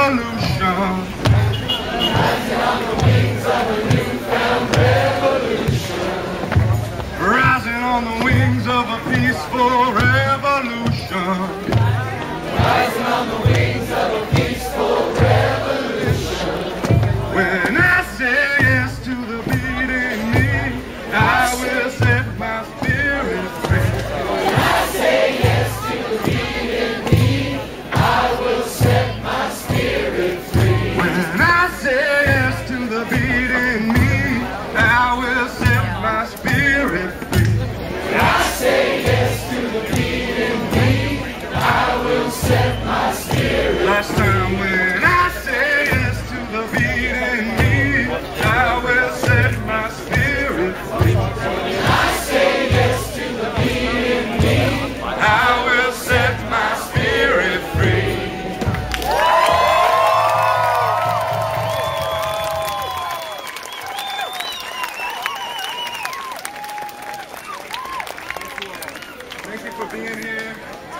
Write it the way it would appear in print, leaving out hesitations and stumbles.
revolution. Rising on the wings of a newfound revolution. Rising on the wings of a peaceful revolution. Rising on the wings of a peaceful revolution. When I say yes to the beating me, I will set my spirit free. When I say yes to the beating me, I will set my spirit free. When I say yes to the beating me, I will set my spirit free. When I say yes to the beating me, I will set my spirit free. Last time when I say yes to the beating me, I will set my spirit free. When I say yes to the beating me, I will set my spirit free. Thank you for being here.